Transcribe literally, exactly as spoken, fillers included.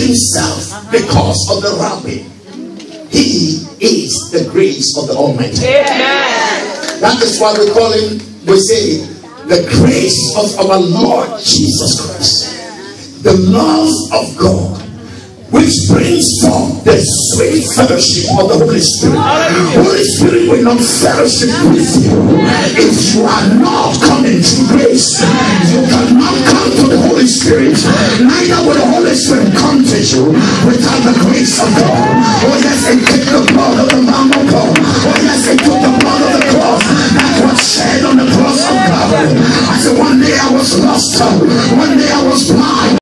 himself because of the rabbit. He is the grace of the Almighty. Amen. That is why we call him, we say, the grace of our Lord Jesus Christ. The love of God, which brings forth the sweet fellowship of the Holy Spirit. Holy Spirit will not fellowship with you if you are not coming to grace. You cannot come to the Holy Spirit, neither will the Holy Spirit come to you without the grace of God. Oh yes, it took the blood of the Lamb of God. Oh yes, it took the blood of the cross that was shed on the cross of Calvary. I said one day I was lost, one day I was blind.